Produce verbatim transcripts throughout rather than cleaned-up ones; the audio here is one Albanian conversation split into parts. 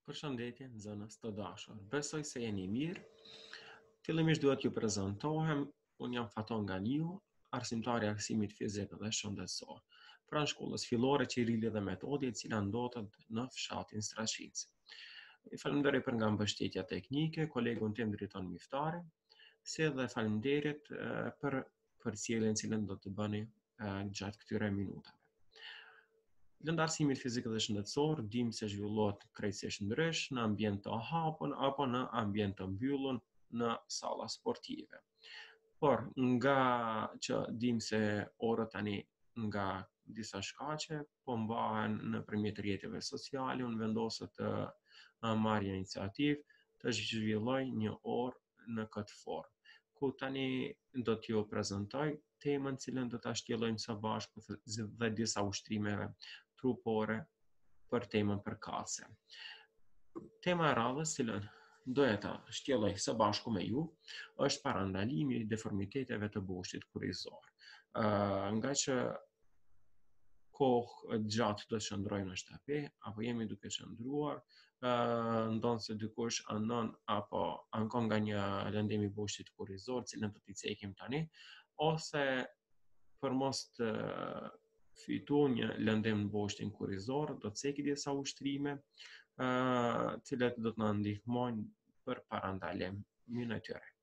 Përshëndetje, nxënës të dashur. Besoj se jeni mirë. Fillimisht duhet t'ju prezantohem. Unë jam Faton Ganiu, arsimtari i arsimit fizik dhe shëndetësor pranë shkollës fillore Qirili dhe Metodi, e cila ndodhet në fshatin Straçinc. I falenderoj për nga mbështetja teknike, kolegun tim drejton Miftari, si dhe faleminderit eh, për përcjelljen që do të bëni eh, gjatë këtyre minutave. Lëndë arsimit fizik dhe shëndetësor dim se zhvillohet krejtësisht ndrysh në ambient të hapur apo në ambient të mbyllur në salla sportive. Por nga që dim se orët tani nga disa shkaqe po mbahen nëpërmjet rrjeteve sociale, unë vendosa të marr iniciativë të zhvilloj një orë në këtë formë, ku tani do t'ju prezantoj temën cilën do ta shtjellojmë së bashku dhe disa ushtrimeve trupore për temën përkatëse. Tema e radhës, cilën doja ta shtjelloj së bashku me ju, është parandalimi i deformiteteve të boshtit kurrizor. Uh, nga që kohë gjatë do të shndrojmë në shtëpi, apo jemi duke qëndruar, uh, ndonë se dikush anon apo ankon nga një lëndim i boshtit kurrizor, cilën do t'i cekim tani, ose për mos të fitu një lëndim në boshtin kurrizor, do të ceki disa ushtrime, uh, cilat do të na ndihmojnë për parandalim e tyre.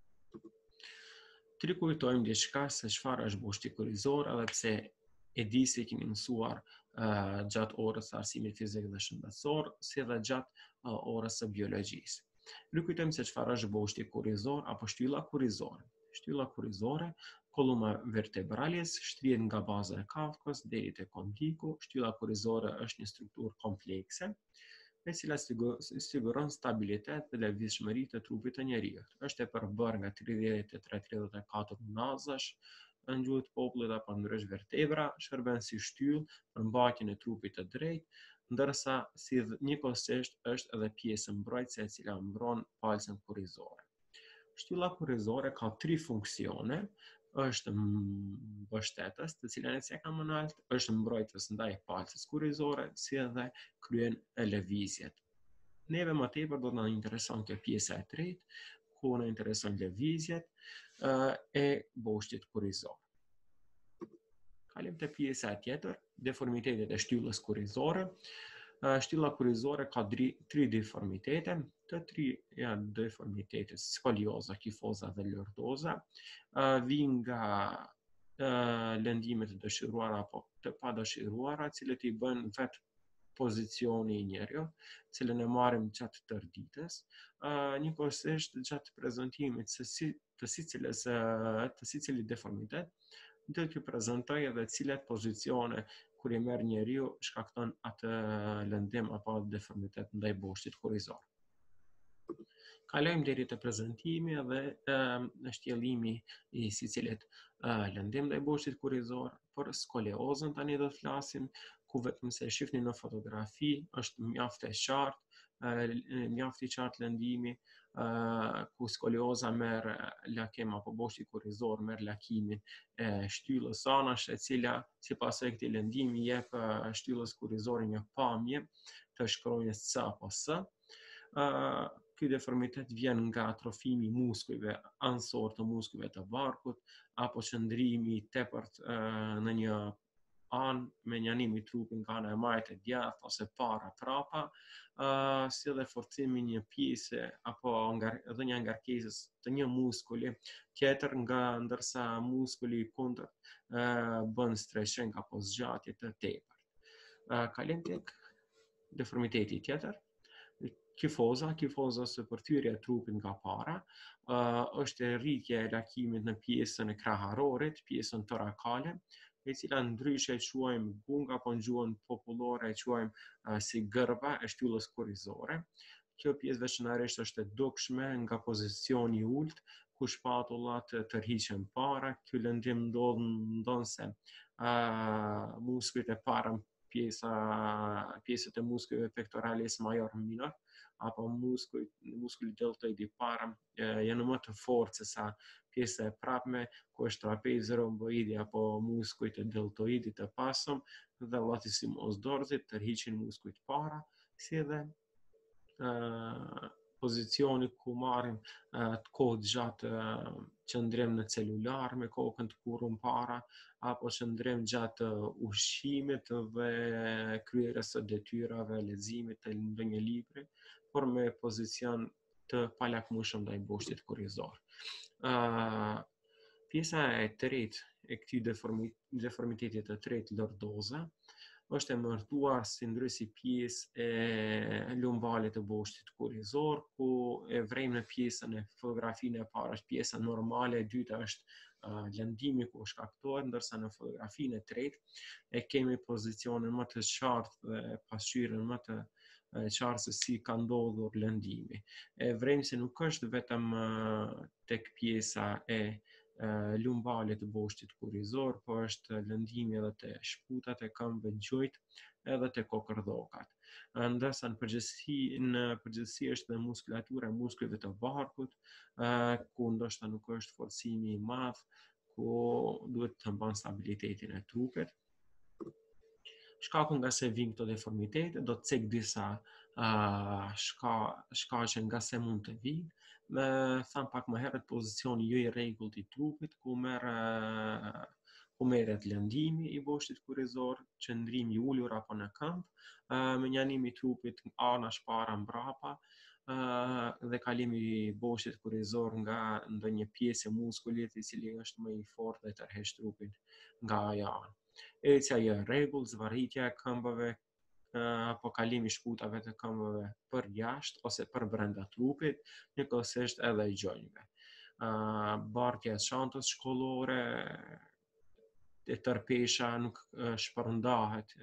Të rikujtojmë diçka se çfarë është boshti kurrizor, edhe pse e di se keni mësuar uh, gjatë orës së arsimit fizik dhe shëndetësor, si dhe gjatë uh, orës së biologjisë. Rikujtojmë se çfarë është boshti kurrizor apo shtylla kurrizore. Shtylla kurrizore, koluma vertebralis, shtrihet nga baza e kafkës deri te kondiku. Shtylla kurrizore është një strukturë komplekse, e cila siguron stabilitet dhe lëvizshmëri të trupit të njeriut. Është e përbërë nga tridhjetë e tre tridhjetë e katër nazash, në gjuhën e popullit apo ndrysh vertebra, shërben si shtyllë për mbajtjen e trupit të drejtë, ndërsa si njëkohësisht është edhe pjesë mbrojtëse e cila mbron palcën kurrizore. Shtylla kurrizore ka tri funksione. Është mbështetës, të cilën e cekam më lart, është mbrojtës ndaj palcës kurrizore, si edhe kryen lëvizjet. Neve më tepër do të na intereson kjo pjesa e tretë, ku na intereson lëvizjet uh, e boshtit kurrizor. Kalim te pjesa tjetër, deformitetet e shtyllës kurrizore. Shtylla kurrizore ka tri deformitete, të tri janë deformitetet skolioza, kifoza dhe lordoza, vijnë nga lëndimet e dëshiruara apo të padëshiruara, të cilët i bën vetë pozicioni i njeriut, cilën e marrim gjatë tërë ditës. Njëkohësisht gjatë prezantimit se si të sicilës të sicilit deformitet, do t'ju prezantoj edhe cilat pozicione kur i merr njeriu shkakton atë lëndim apo deformitet ndaj boshtit kurrizor. Kalojmë deri te prezantimi dhe uh, shtjellimi i secilit uh, lëndim ndaj boshtit kurrizor. Për skoliozën tani do të flasim, ku vetëm se e shihni në fotografi është mjaft e qartë, uh, mjaft i qartë lëndimi, uh, ku skolioza merr lakim apo boshti kurrizor merr lakimin e shtyllës anash, e cila sipas këtij lëndimi jep uh, shtyllës kurrizore një pamje të shkronjës C apo S. Uh, Ky deformitet vjen nga atrofimi i muskujve anësor të muskujve të barkut, apo qëndrimi i tepërt uh, në një anë me një anim i trupit nga ana e majtë e djathtë ose para prapa, uh, si edhe forcimi një pjese apo ngar dhënia ngarkesës të një muskuli tjetër, nga ndërsa muskuli i kundërt uh, bën stretching apo zgjatje të tepërt. Uh, kalim tek deformiteti tjetër. Kifoza, kifoza ose përthyrja e trupit nga para, uh, është rritja e lakimit në pjesën e kraharorit, pjesën torakale, e cila ndryshe e quajmë gung apo në gjuhën popullore e quajmë uh, si gërba e shtyllës kurrizore. Kjo pjesë veçanërisht është e dukshme nga pozicioni i ulët, ku shpatullat tërhiqen para. Ky lëndim ndodh ndonse uh, muskujt e para, pjesa pjesët e muskujve pectoralis major minor, apo muskujt, muskuli deltoid i para janë më të fortë se sa pjesa e prapme, ku është trapezi romboidi apo muskujt e deltoidit të pasëm dhe latissimus dorsit tërhiqin muskujt para, si edhe pozicionit ku marrim të kohë gjatë qëndrim në celular me kokën të kurrën para, apo qëndrim gjatë ushqimit dhe kryerjes së detyrave, leximit të ndonjë libri, por me pozicion të palakmueshëm ndaj boshtit kurrizor. Uh, pjesa e tretë e këtij deformi, deformitetit të tretë lordoze është e martuar si ndrysi pjesë e lumbalit të boshtit kurrizor, ku e vrejmë në pjesën e fotografinë e parë është pjesa normale, e dyta është uh, lëndimi ku shkaktohet, ndërsa në fotografinë e tretë e kemi pozicionin më të qartë dhe pasqyrën më të qartë se si ka ndodhur lëndimi. E vrejmë se nuk është vetëm uh, tek pjesa e Uh, lumbalit të boshtit kurrizor, po është lëndimi edhe te shputat e këmbëve gjojt edhe te kokërdhokat. Ndërsa në përgjithësi, në përgjithësi është dhe muskulatura e muskujve të barkut, uh, ku ndoshta nuk është forcimi i madh, ku duhet të mban stabilitetin e trupit. Shkaku nga se vijnë këto deformitete, do të cek disa uh, shka, shkaqe nga se mund të vijnë. Me tham pak më herët, pozicioni jo i rregullt i trupit, ku merr uh, ku merret lëndimi i boshtit kurrizor, qëndrimi i ulur apo në këmbë, uh, menjënimi i trupit anash para mbrapa, uh, dhe kalimi i boshtit kurrizor nga ndonjë pjesë e muskulit i cili është më i fortë dhe tërheq trupin nga ajo anë. Ecja jo e rregullt, zvarritja e këmbëve apo kalimi i shputave të këmbëve për jashtë ose për brenda trupit, njëkohësisht edhe i gjojnjve. Bartja e çantës shkollore, e tërpesha nuk shpërndahet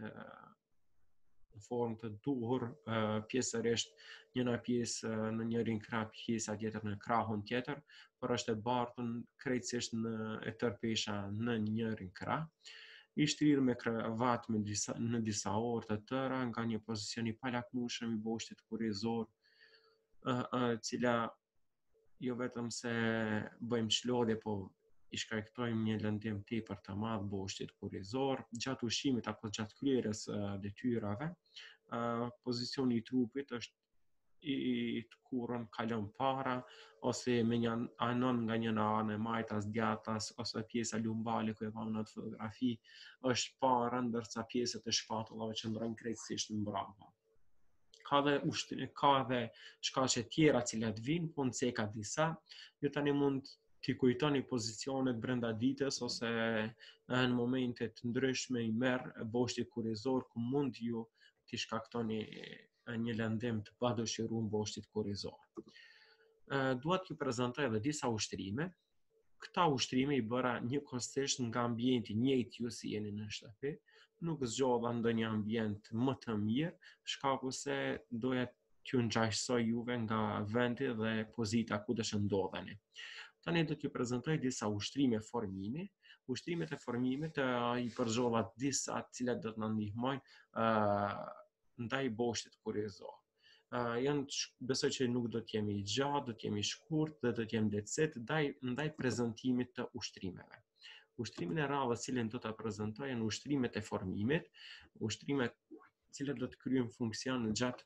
në formë të duhur, pjesërisht njëna pjesë në njërin krah, pjesa tjetër në krahun tjetër, por është e bartur krejtësisht në e tërpesha në njërin krah. I shtrirë me kravat me disa, në disa orë të tëra nga një pozicion i palakmueshëm i boshtit kurrizor, e cila jo vetëm se bëjmë çlodhje, po i shkaktojmë një lëndim tepër të madh boshtit kurrizor gjatë ushqimit apo gjatë kryerjes së detyrave. Pozicioni i trupit është i të kurrën kalon para ose me një anon nga njëna anë e majtas, djathtas ose pjesa lumbale ku e pamë në fotografi është para, ndërsa pjesët e shpatullave qëndrojnë krejtësisht mbrapa. Ka dhe ushtri, ka dhe shkaqe tjera cilat vinë, po nceka disa. Ju tani mund t'i kujtoni pozicionet brenda ditës ose në momente të ndryshme i merr boshti kurrizor ku mund ju t'i shkaktoni një lëndim të padëshiruar boshtit kurrizor. Dua t'ju prezantoj edhe disa ushtrime. Këta ushtrime i bëra njëkohësisht nga ambienti njëjtë ju si jeni në shtëpi, nuk zgjodha ndonjë ambient më të mirë, shkaku se doja t'ju ngjashsoj juve nga vendi dhe pozita ku do të ndodheni. Tani do t'ju prezantoj disa ushtrime formimi. Ushtrimet e formimit uh, i përzgjodha disa të cilat do të na ndihmojnë uh, ndaj boshtit kurrizor. Uh, janë, besoj që nuk do të jemi gjatë, do të jemi shkurt dhe do të jemi lehtësit ndaj, ndaj prezantimit të ushtrimeve. Ushtrimin e radhës cilën do ta prezantoj janë ushtrimet e formimit, ushtrimet cilët do të kryejnë funksion gjatë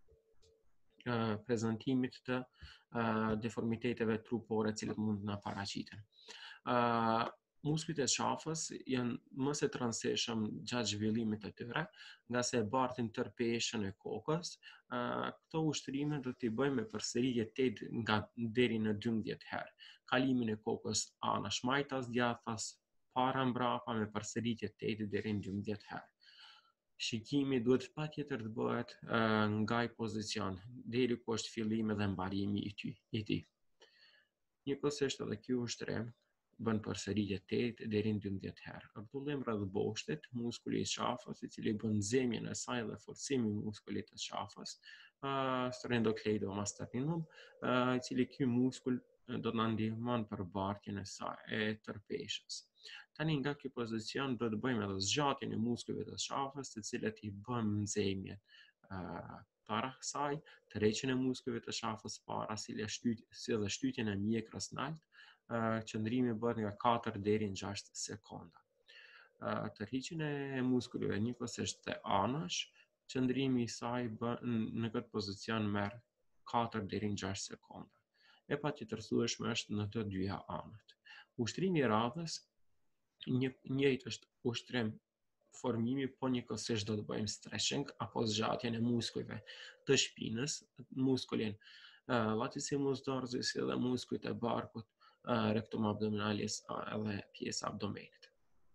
uh, prezantimit të uh, deformiteteve trupore cilët mund na paraqiten. Uh, Muskujt e qafës janë më së rëndësishëm gjatë zhvillimit të tyre, nga se e bartin tërpeshën e kokës. Uh, këto ushtrime do t'i bëjmë me përsëritje tetë nga deri në dymbëdhjetë herë. Kalimin e kokës anash majtas, djathtas, para mbrapa me përsëritje tetë deri në dymbëdhjetë herë. Shikimi duhet patjetër të bëhet uh, nga i pozicion deri ku është fillimi dhe mbarimi i tij. I tij. Njëkohësisht edhe ky ushtrim bën përsëritje tetë deri në dymbëdhjetë herë. Rrotullim rreth boshtit, muskuli i qafës, i cili bën nxemjen e saj dhe forcimin e muskulit të qafës, uh, sternocleidomastoidum, uh, i cili ky muskull do të na ndihmon për bartjen e saj e tërpeshës. Tani nga ky pozicion do të bëjmë edhe zgjatjen e muskujve të qafës, të cilët i bën nxemjen uh, para kësaj, tërheqjen e muskujve të qafës para, si dhe shtytjen e mjekrës lart. Uh, qëndrimi bëhet nga katër deri në gjashtë sekonda. Uh, tërhiqjen e muskujve njëkohësisht të anash qëndrimi i saj bën në këtë pozicion merr katër deri në gjashtë sekonda. E patjetërsueshme është në të dyja anët. Ushtrimi i radhës një njëjtë është ushtrim formimi, po njëkohësisht do të bëjmë stretching apo zgjatjen e muskujve të shpinës, muskulin uh, latissimus dorsi si dhe muskujt e barkut, uh, rectum abdominalis uh, edhe pjesa abdomenit.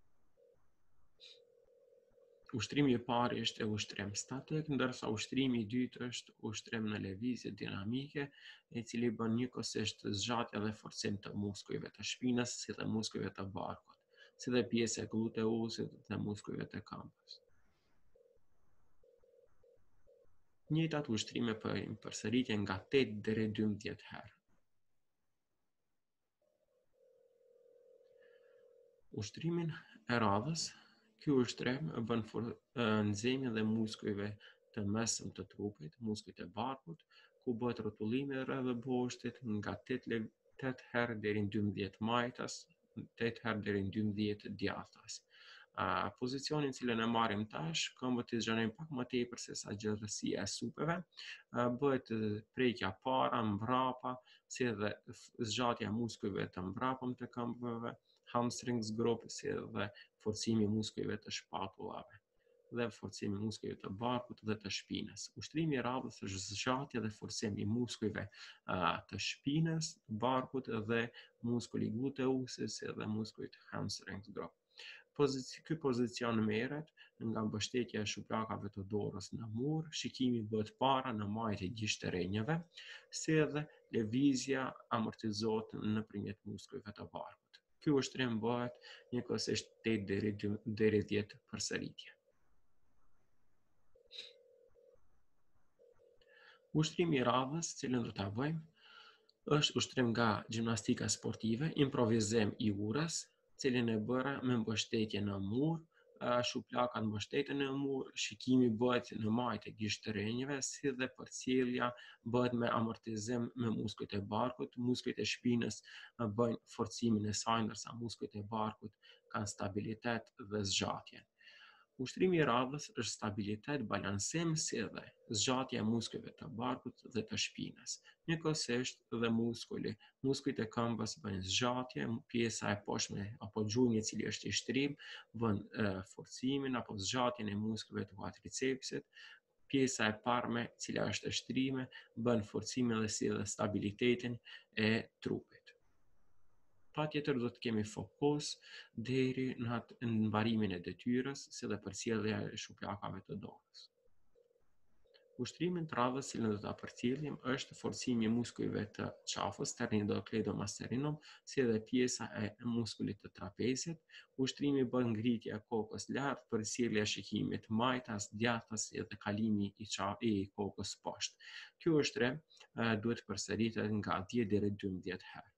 Ushtrimi i parë është ushtrim statik, ndërsa ushtrimi i dytë është ushtrim në lëvizje dinamike, i cili bën njëkohësisht zgjatje dhe forcim të muskujve të shpinës si dhe muskujve të barkut, si dhe pjesë e gluteusit dhe muskujve të këmbës. Njëjtat ushtrime bëjmë përsëritje nga tetë deri dymbëdhjetë herë. Ushtrimin e radhës, ky ushtrim bën nxehtësinë dhe muskujve të mesëm të trupit, muskujt e barkut, ku bëhet rrotullimi rreth boshtit nga tetë herë deri në dymbëdhjetë majtas, tetë herë deri në dymbëdhjetë djathtas. Uh, pozicionin cilën e marrim tash, këmbët i zgjanojmë pak më tepër se sa gjithësia e supeve, uh, bëhet prekja para, mbrapa, si edhe zgjatja e muskujve të mbrapëm të këmbëve, hamstrings grop, si edhe forcimi i muskujve të shpatullave dhe forcimi i muskujve të barkut dhe të shpinës. Ushtrimi i radhës është zgjatje dhe forcim i muskujve uh, të shpinës, barkut dhe muskuli gluteusi si dhe muskujt hamstrings grop. Pozici, ky pozicion merret nga mbështetja e shuplakave të dorës në mur, shikimi bëhet para në majtë e gishtë-rrenjeve, si edhe lëvizja amortizohet nëpërmjet muskujve të barkut. Ky ushtrim bëhet njëkohësisht tetë deri dhjetë përsëritje. Ushtrimi i radhës, cilën do ta bëjmë, është ushtrim nga gjimnastika sportive, improvizim i urës, cilin e bëra me mbështetje në mur, shuplakat mbështeten në mur, shikimi bëhet në majtë e gishtë-rrenjeve, si dhe përcjellja bëhet me amortizim me muskujt e barkut, muskujt e shpinës bëjnë forcimin e saj, ndërsa muskujt e barkut kanë stabilitet dhe zgjatje. Ushtrimi i radhës është stabilitet, balansim, si edhe zgjatja e muskujve të barkut dhe të shpinës. Njëkohësisht dhe muskuli, muskujt e këmbës bëjnë zgjatje, pjesa e poshtme apo gjunjë i cili është i shtrim bën e, forcimin apo zgjatjen e muskujve të quadricepsit, pjesa e parme, cila është e shtrime, bën forcimin dhe si dhe stabilitetin e trupit. Patjetër do të kemi fokus deri në atë në mbarimin e detyrës, si dhe përcjellja e shuplakave të dorës. Ushtrimin të radhës cilën do ta përcjellim është forcimi i muskujve të qafës, sternocleidomastoidum, si edhe pjesa e muskulit të trapezit. Ushtrimi bën ngritje e kokës lart, përcjellja e shikimit majtas, djathtas dhe kalimi i qaf i kokës poshtë. Ky ushtrim uh, duhet përsëritet nga dhjetë deri dymbëdhjetë herë.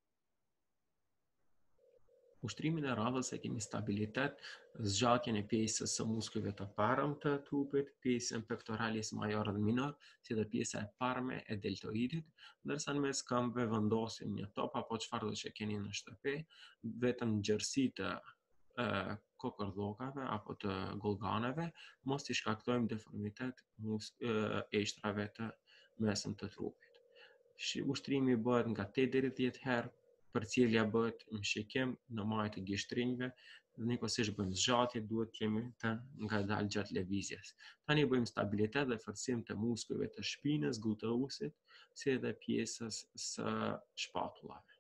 Ushtrimin e radhës e kemi stabilitet, zgjatjen e pjesës së muskujve të parëm të trupit, pjesën pectoralis major dhe minor, si dhe pjesa e parme e deltoidit, ndërsa në mes këmbëve vendosim një top apo çfarë do që keni në shtëpi, vetëm gjerësi të uh, kokërdhokave apo të golganeve, mos t'i shkaktojmë deformitet mus- uh, e ishtrave të mesëm të trupit. Ushtrimi bëhet nga tetë deri dhjetë herë, përcjellja bëhet në shikim në majtë të gishtë-rrenjve, njëkohësisht bëjmë zgjatje, duhet të jemi të ngadalë gjatë lëvizjes. Tani bëjmë stabilitet dhe forcim të muskujve të shpinës, gluteusit, si edhe pjesës së shpatullave.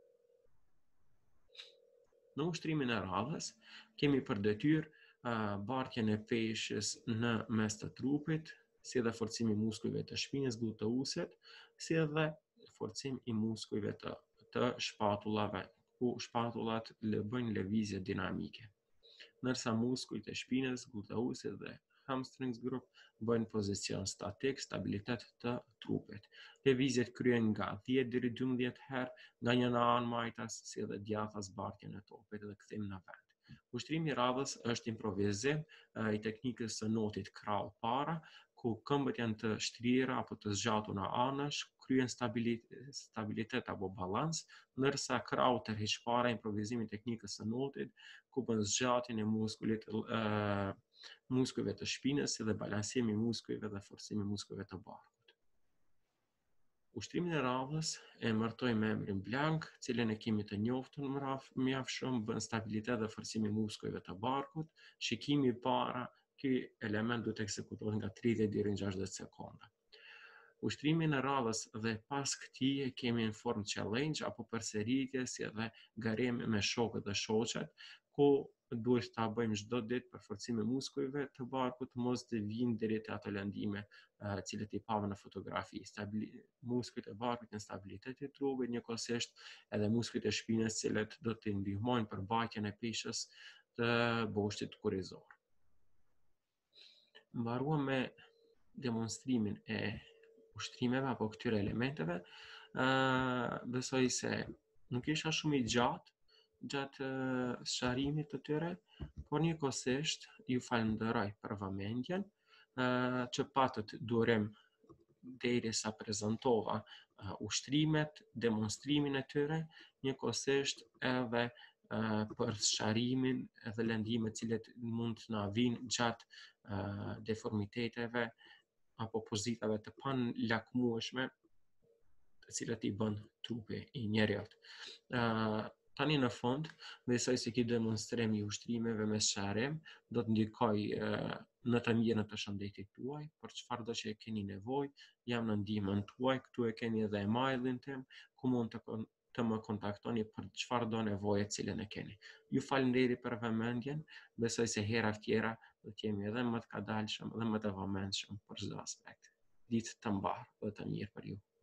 Në ushtrimin e radhës kemi për detyrë uh, bartjen e peshës në mes të trupit, si edhe forcimi i muskujve të shpinës, gluteusit, si edhe forcim i muskujve të të shpatullave, ku shpatullat le bëjnë lëvizje dinamike. Ndërsa muskujt e shpinës, gluteusit dhe hamstrings group bëjnë pozicion statik, stabilitet të trupit. Lëvizjet kryhen nga dhjetë deri dymbëdhjetë herë nga një anë majtas, si edhe djathtas bartjen e topit dhe kthim në vend. Ushtrimi i radhës është improvizim i teknikës së notit kraul para, ku këmbët janë të shtrira apo të zgjatura në anësh, kryen stabilitet, stabilitet apo balans, ndërsa krau tërheq para improvizimi i teknikës së notit, ku bën zgjatjen e muskulit uh, muskujve të shpinës dhe balansimi i muskujve dhe forcimi i muskujve të barkut. Ushtrimin e radhës e emërtoj me emrin blank, cilën e kemi të njoftun mjaftë bën stabilitet dhe forcim i muskujve të barkut. Shikimi i para, ky element duhet ekzekutohet nga tridhjetë deri në gjashtëdhjetë sekonda. Ushtrimin e radhës dhe pas këtij e kemi në formë challenge apo përsëritje si edhe garim me shokët dhe shoqet, ku duhet ta bëjmë çdo ditë për forcim e muskujve të barkut, mos të vijmë deri te ato lëndime uh, cilët i pavëm në fotografi. Stabili... muskujt e barkut në stabilitet e trupit, njëkohësisht edhe muskujt e shpinës, cilët do të ndihmojnë për mbajtjen e peshës të boshtit kurrizor. Mbaruam me demonstrimin e ushtrimeve apo këtyre elementeve. Uh, besoj se nuk isha shumë i gjatë gjatë uh, sqarimit të tyre, por njëkohësisht ju falenderoj për vëmendjen uh, që patët durim derisa prezantova uh, ushtrimet, demonstrimin e tyre, njëkohësisht edhe uh, për sqarimin edhe lëndimet cilët mund të na vinë gjatë uh, deformiteteve apo pozitave të panlakmueshme të cilat i bën trupi i njeriut. Uh, tani në fund, besoj se ky demonstrim i ushtrimeve me sqarim do të ndikoj uh, në të mirën të shëndetit tuaj, për çfarëdo që e keni nevojë, jam në ndihmën tuaj, këtu e keni edhe emailin tim, ku mund të kon të më kontaktoni për çfarëdo nevoje cilën e keni. Ju falenderoj për vëmendjen, besoj se hera tjera do të jemi edhe më të këndshëm dhe më të vëmendshëm për çdo aspekt. Ditë të mbarë dhe të mirë për ju.